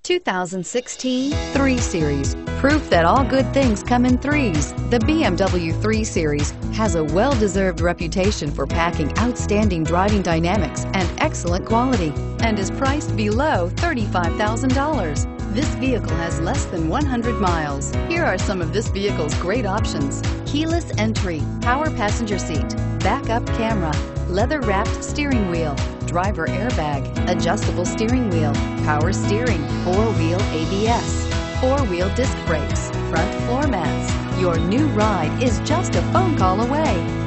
2016 3 Series. Proof that all good things come in threes. The BMW 3 Series has a well-deserved reputation for packing outstanding driving dynamics and excellent quality, and is priced below $35,000. This vehicle has less than 100 miles. Here are some of this vehicle's great options: keyless entry, power passenger seat, backup camera, leather-wrapped steering wheel, driver airbag, adjustable steering wheel, power steering, 4-wheel ABS, 4-wheel disc brakes, front floor mats. Your new ride is just a phone call away.